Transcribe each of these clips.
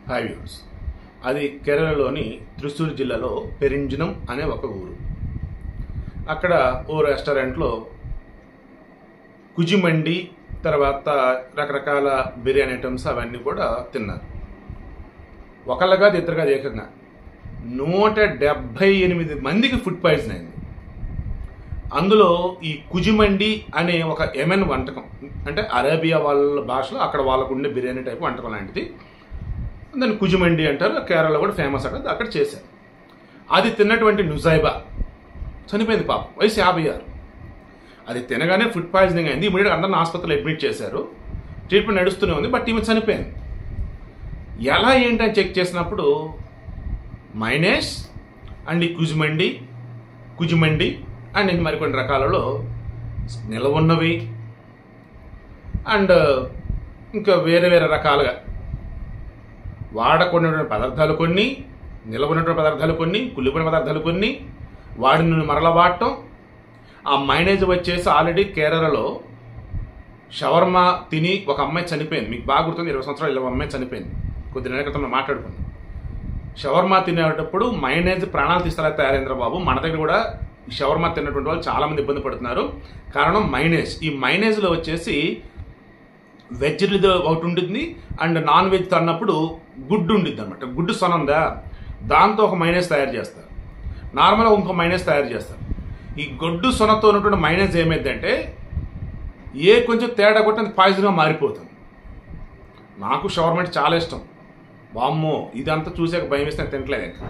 Hi viewers, అది కేరళలోని త్రిశూర్ జిల్లాలో పెరింజనం అనే ఒక ఊరు. అక్కడ ఓ రెస్టారెంట్లో కుజిమండి, తర్వాత రకరకాల బిర్యానీ ఐటమ్స్ అవన్నీ కూడా తిన్నారు. ఒకళ్ళ కాదు, ఇద్దరు కాదు, ఏకంగా 178 మందికి ఫుడ్ పాయిజన్ అయింది. అందులో ఈ కుజిమండి అనే ఒక యెమెన్ వంటకం, అంటే అరేబియా వాళ్ళ భాషలో అక్కడ వాళ్ళకు ఉండే బిర్యానీ టైప్ వంటకం లాంటిది. దాన్ని కుజిమండి అంటారు, కేరళలో కూడా ఫేమస్ అంటారు. అక్కడ చేశారు. అది తిన్నటువంటి నుజైబా చనిపోయింది. పాపం, వయసు 56. అది తినగానే ఫుడ్ పాయిజనింగ్ అయింది. ఇమీడియట్గా అందరిని ఆసుపత్రిలో అడ్మిట్ చేశారు. ట్రీట్మెంట్ నడుస్తూనే ఉంది. బట్ ఈమె చనిపోయింది. ఎలా ఏంటని చెక్ చేసినప్పుడు మైనేస్ అండ్ ఈ కుజిమండి అండ్ మరికొన్ని రకాలలో నిల్వ ఉన్నవి అండ్ ఇంకా వేరే వేరే రకాలుగా వాడకున్నటువంటి పదార్థాలు కొన్ని, నిల్వ ఉన్నటువంటి పదార్థాలు కొన్ని, కుళ్ళిపోయిన పదార్థాలు కొన్ని, వాడిని మరల వాడటం. ఆ మైనేజ్ వచ్చేసి ఆల్రెడీ కేరళలో షవర్మా తిని ఒక అమ్మాయి చనిపోయింది. మీకు బాగా గుర్తుంది, 20 సంవత్సరాలు ఇలా అమ్మాయి చనిపోయింది. కొద్ది నెలల క్రితం మాట్లాడుకున్నాం. షవర్మా తినేటప్పుడు మైనేజ్ ప్రాణాలు తీస్తారా తయారైంద్ర బాబు. మన దగ్గర కూడా ఈ షవర్మా తిన్నటువంటి వాళ్ళు చాలామంది ఇబ్బంది పడుతున్నారు. కారణం మైనేజ్. ఈ మైనేజ్లో వచ్చేసి వెజ్ ఒకటి ఉంటుంది అండ్ నాన్ వెజ్ అన్నప్పుడు గుడ్డు ఉండిద్ది అనమాట. గుడ్డు సొనందా, దాంతో ఒక మైనేజ్ తయారు చేస్తారు. నార్మల్గా ఇంకో మైనేజ్ తయారు చేస్తారు. ఈ గొడ్డు సొనతో ఉన్నటువంటి మైనేజ్ ఏమైందంటే కొంచెం తేడా కొట్టి అది పాయిజన్గా మారిపోతుంది. నాకు షవర్మా అంటే చాలా ఇష్టం. వామ్మో, ఇదంతా చూసాక భయం వేస్తే తినట్లేదు ఇంకా.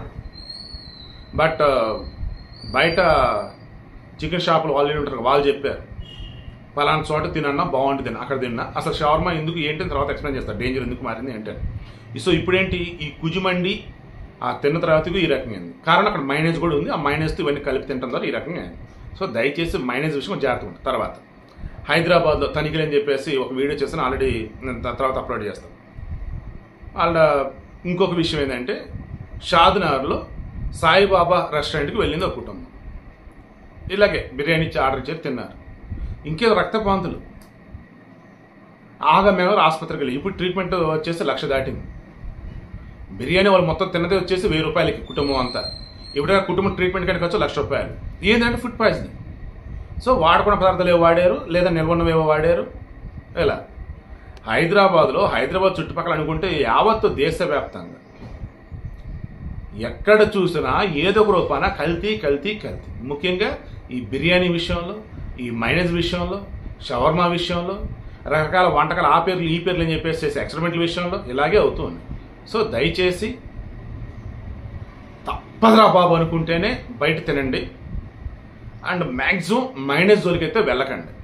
బట్ బయట చికెన్ షాపులు వాళ్ళు ఉంటారు, వాళ్ళు చెప్పారు పలానా చోట తినన్నా బాగుంటుంది, అక్కడ తిన్నా. అసలు షవర్మా ఎందుకు ఏంటి తర్వాత ఎక్స్ప్లెయిన్ చేస్తారు, డేంజర్ ఎందుకు మారింది ఏంటని. సో ఇప్పుడేంటి, ఈ కుజిమండి ఆ తిన్న తర్వాత ఈ రకంగా అయింది. కారణం అక్కడ మైనేజ్ కూడా ఉంది. ఆ మైనేజ్తో ఇవన్నీ కలిపి తినడం ద్వారా ఈ రకంగా అయింది. సో దయచేసి మైనేజ్ విషయం జాగ్రత్తగా ఉంటుంది. తర్వాత హైదరాబాద్లో తనిఖీలు అని చెప్పేసి ఒక వీడియో చేస్తాను, ఆల్రెడీ నేను తర్వాత అప్లోడ్ చేస్తాను. వాళ్ళ ఇంకొక విషయం ఏంటంటే షాద్నగర్లో సాయిబాబా రెస్టారెంట్కి వెళ్ళింది ఒక కుటుంబం. ఇలాగే బిర్యానీ ఇచ్చి ఆర్డర్ ఇచ్చి తిన్నారు. ఇంకేదో రక్తపాంతులు మేము ఆసుపత్రికి వెళ్ళి ఇప్పుడు ట్రీట్మెంట్ వచ్చేసి 1,00,000 దాటింది. బిర్యానీ వాళ్ళు మొత్తం తిన్నదే వచ్చేసి 1000 రూపాయలకి కుటుంబం అంతా. ఇప్పుడైనా కుటుంబం ట్రీట్మెంట్ కానీ ఖర్చు 1,00,000 రూపాయలు. ఏంటంటే ఫుడ్ పాయిజనింగ్. సో వాడుకున్న పదార్థాలు ఏవో వాడారు, లేదా నిల్వన్నవేవో వాడారు. ఇలా హైదరాబాద్లో, హైదరాబాద్ చుట్టుపక్కల అనుకుంటే యావత్తు దేశవ్యాప్తంగా ఎక్కడ చూసినా ఏదో ఒక రూపాన కల్తీ. ముఖ్యంగా ఈ బిర్యానీ విషయంలో, ఈ మైనేజ్ విషయంలో, షవర్మా విషయంలో, రకరకాల వంటకాలు ఆ పేర్లు ఈ పేర్లు అని చెప్పేసి చేసే ఎక్స్పెరిమెంట్ల విషయంలో ఇలాగే అవుతుంది. సో దయచేసి తప్పదురా బాబు అనుకుంటేనే బయట తినండి. అండ్ మ్యాక్సిమం మైనేజ్ జోలికైతే వెళ్ళకండి.